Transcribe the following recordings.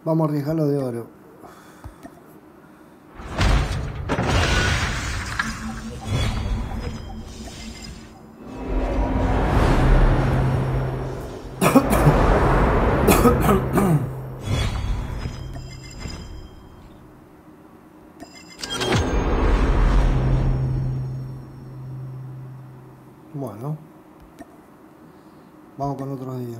Vamos a arriesgarlo de oro. Bueno, vamos con otro día.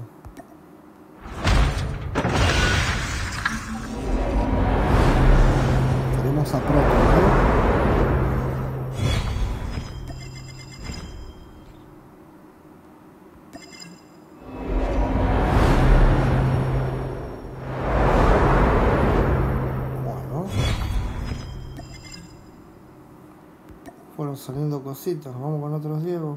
Tenemos a Proton, ¿no? Fueron saliendo cositas. Vamos con otros Diego.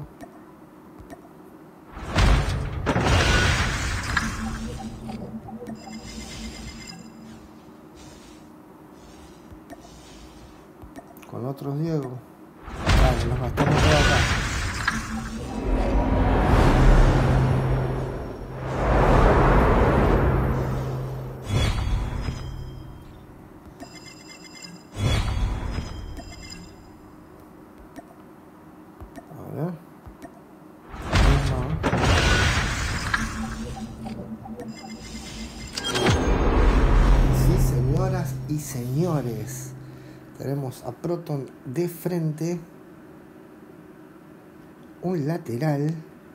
Con otros Diego. Dale, nos gastamos todo acá. Y señores, tenemos a Proton de frente, un lateral,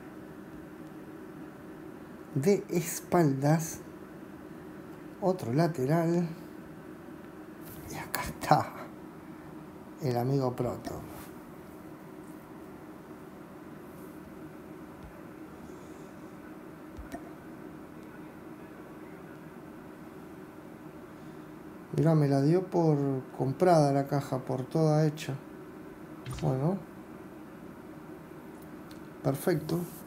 de espaldas, otro lateral, y acá está el amigo Proton. Mirá, me la dio por comprada la caja, por toda hecha. Bueno. Perfecto.